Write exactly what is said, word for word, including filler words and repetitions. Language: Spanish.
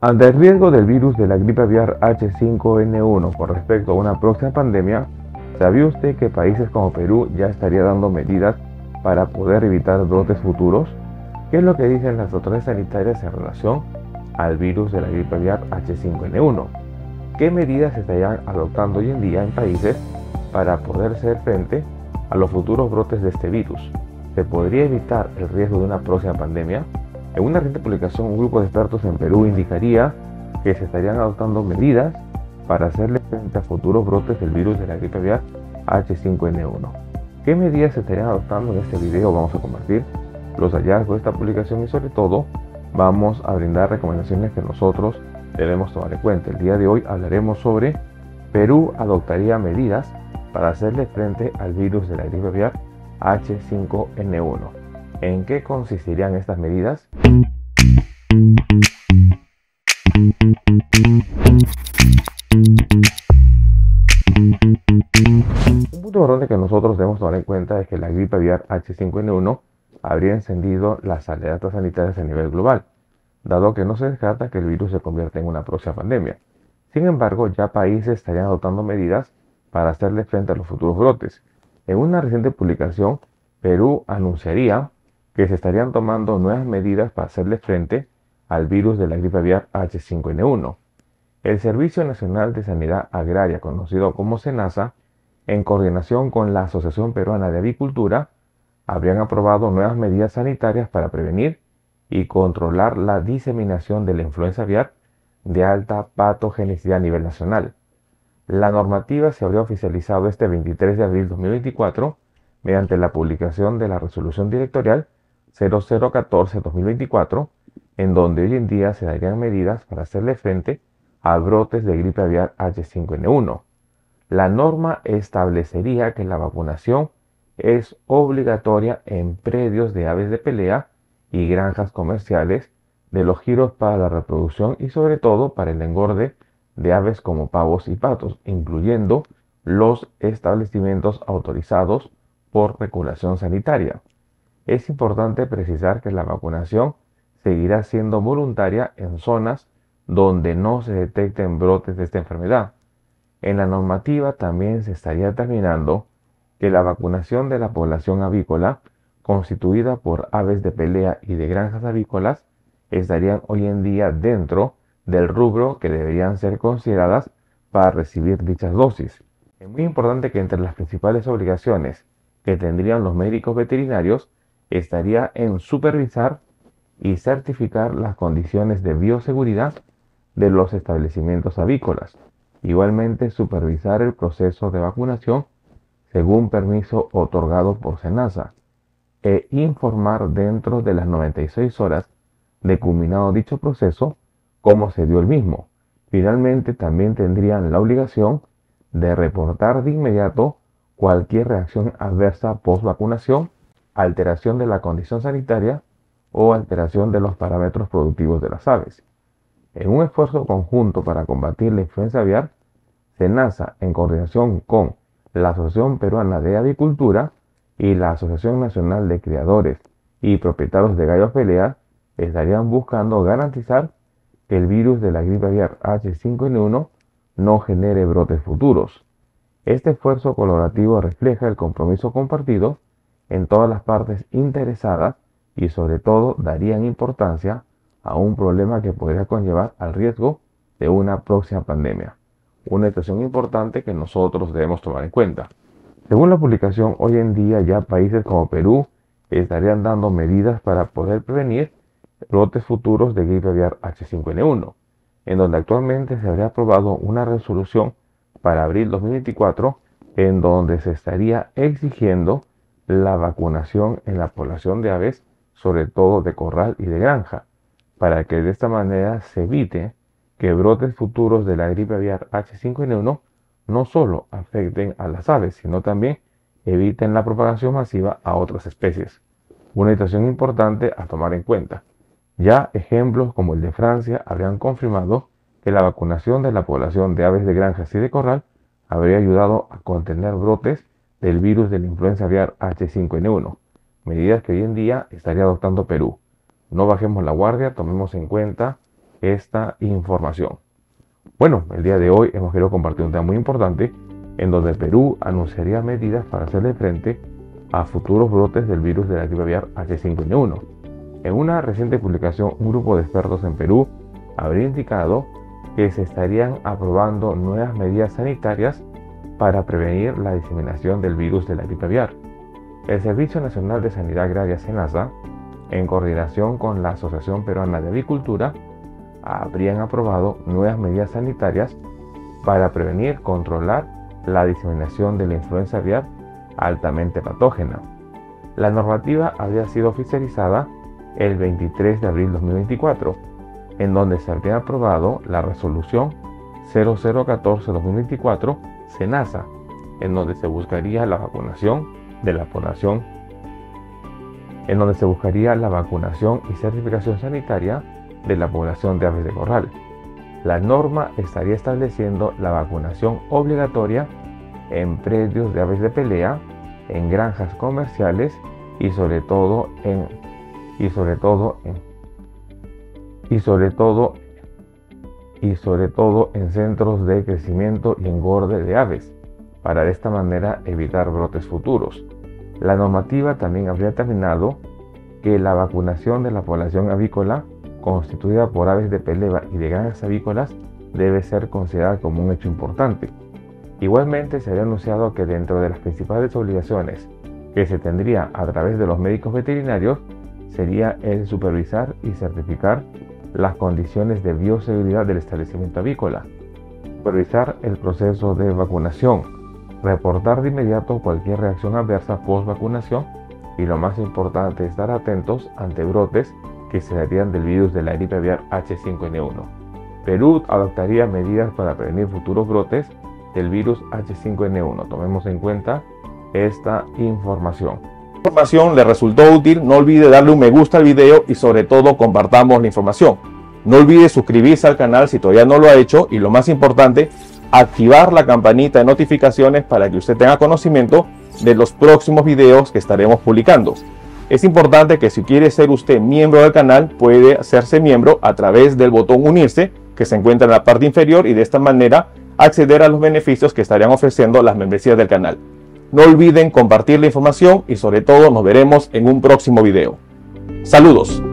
Ante el riesgo del virus de la gripe aviar H cinco N uno con respecto a una próxima pandemia, ¿sabía usted que países como Perú ya estaría dando medidas para poder evitar brotes futuros? ¿Qué es lo que dicen las autoridades sanitarias en relación al virus de la gripe aviar H cinco N uno? ¿Qué medidas se estarían adoptando hoy en día en países para poder hacer frente a los futuros brotes de este virus? ¿Se podría evitar el riesgo de una próxima pandemia? En una reciente publicación, un grupo de expertos en Perú indicaría que se estarían adoptando medidas para hacerle frente a futuros brotes del virus de la gripe aviar H cinco N uno. ¿Qué medidas se estarían adoptando? En este video vamos a compartir los hallazgos de esta publicación y sobre todo vamos a brindar recomendaciones que nosotros debemos tomar en cuenta. El día de hoy hablaremos sobre Perú adoptaría medidas para hacerle frente al virus de la gripe aviar H cinco N uno. ¿En qué consistirían estas medidas? Un punto importante que nosotros debemos tomar en cuenta es que la gripe aviar H cinco N uno habría encendido las alertas sanitarias a nivel global, dado que no se descarta que el virus se convierta en una próxima pandemia. Sin embargo, ya países estarían adoptando medidas para hacerle frente a los futuros brotes. En una reciente publicación, Perú anunciaría que se estarían tomando nuevas medidas para hacerle frente al virus de la gripe aviar H cinco N uno. El Servicio Nacional de Sanidad Agraria, conocido como SENASA, en coordinación con la Asociación Peruana de Avicultura, habrían aprobado nuevas medidas sanitarias para prevenir y controlar la diseminación de la influenza aviar de alta patogenicidad a nivel nacional. La normativa se habría oficializado este veintitrés de abril de dos mil veinticuatro mediante la publicación de la Resolución Directorial cero cero catorce guión dos mil veinticuatro, en donde hoy en día se darían medidas para hacerle frente a brotes de gripe aviar H cinco N uno. La norma establecería que la vacunación es obligatoria en predios de aves de pelea y granjas comerciales de los giros para la reproducción y sobre todo para el engorde de aves como pavos y patos, incluyendo los establecimientos autorizados por regulación sanitaria. Es importante precisar que la vacunación seguirá siendo voluntaria en zonas donde no se detecten brotes de esta enfermedad. En la normativa también se estaría determinando que la vacunación de la población avícola, constituida por aves de pelea y de granjas avícolas, estarían hoy en día dentro del rubro que deberían ser consideradas para recibir dichas dosis. Es muy importante que entre las principales obligaciones que tendrían los médicos veterinarios estaría en supervisar y certificar las condiciones de bioseguridad de los establecimientos avícolas. Igualmente, supervisar el proceso de vacunación según permiso otorgado por SENASA e informar dentro de las noventa y seis horas de culminado dicho proceso cómo se dio el mismo. Finalmente, también tendrían la obligación de reportar de inmediato cualquier reacción adversa post vacunación, alteración de la condición sanitaria o alteración de los parámetros productivos de las aves. En un esfuerzo conjunto para combatir la influenza aviar, SENASA, en coordinación con la Asociación Peruana de Avicultura y la Asociación Nacional de Criadores y Propietarios de Gallos Pelea, estarían buscando garantizar que el virus de la gripe aviar H cinco N uno no genere brotes futuros. Este esfuerzo colaborativo refleja el compromiso compartido en todas las partes interesadas y sobre todo darían importancia a un problema que podría conllevar al riesgo de una próxima pandemia. Una situación importante que nosotros debemos tomar en cuenta. Según la publicación, hoy en día ya países como Perú estarían dando medidas para poder prevenir brotes futuros de gripe aviar H cinco N uno, en donde actualmente se habría aprobado una resolución para abril dos mil veinticuatro en donde se estaría exigiendo la vacunación en la población de aves, sobre todo de corral y de granja, para que de esta manera se evite que brotes futuros de la gripe aviar H cinco N uno no solo afecten a las aves, sino también eviten la propagación masiva a otras especies. Una situación importante a tomar en cuenta. Ya ejemplos como el de Francia habrían confirmado que la vacunación de la población de aves de granjas y de corral habría ayudado a contener brotes del virus de la influenza aviar H cinco N uno, medidas que hoy en día estaría adoptando Perú. No bajemos la guardia, tomemos en cuenta esta información. Bueno, el día de hoy hemos querido compartir un tema muy importante en donde Perú anunciaría medidas para hacerle frente a futuros brotes del virus de la gripe aviar H cinco N uno. En una reciente publicación, un grupo de expertos en Perú habría indicado que se estarían aprobando nuevas medidas sanitarias para prevenir la diseminación del virus de la gripe aviar. El Servicio Nacional de Sanidad Agraria SENASA, en coordinación con la Asociación Peruana de Avicultura, habrían aprobado nuevas medidas sanitarias para prevenir, controlar la diseminación de la influenza aviar altamente patógena. La normativa habría sido oficializada el veintitrés de abril de dos mil veinticuatro, en donde se habría aprobado la resolución cero cero catorce guión dos mil veinticuatro SENASA, en donde se buscaría la vacunación de la población, en donde se buscaría la vacunación y certificación sanitaria de la población de aves de corral. La norma estaría estableciendo la vacunación obligatoria en predios de aves de pelea, en granjas comerciales y sobre todo en y sobre todo en y sobre todo y sobre todo en centros de crecimiento y engorde de aves, para de esta manera evitar brotes futuros. La normativa también habría determinado que la vacunación de la población avícola constituida por aves de pelea y de granjas avícolas debe ser considerada como un hecho importante. Igualmente se había anunciado que dentro de las principales obligaciones que se tendría a través de los médicos veterinarios sería el supervisar y certificar las condiciones de bioseguridad del establecimiento avícola, supervisar el proceso de vacunación, reportar de inmediato cualquier reacción adversa post vacunación y lo más importante, estar atentos ante brotes que se darían del virus de la gripe aviar H cinco N uno. Perú adoptaría medidas para prevenir futuros brotes del virus H cinco N uno. Tomemos en cuenta esta información. Si la información le resultó útil, no olvide darle un me gusta al video y sobre todo compartamos la información. No olvide suscribirse al canal si todavía no lo ha hecho y lo más importante, activar la campanita de notificaciones para que usted tenga conocimiento de los próximos videos que estaremos publicando. Es importante que si quiere ser usted miembro del canal, puede hacerse miembro a través del botón unirse que se encuentra en la parte inferior y de esta manera acceder a los beneficios que estarían ofreciendo las membresías del canal. No olviden compartir la información y sobre todo nos veremos en un próximo video. Saludos.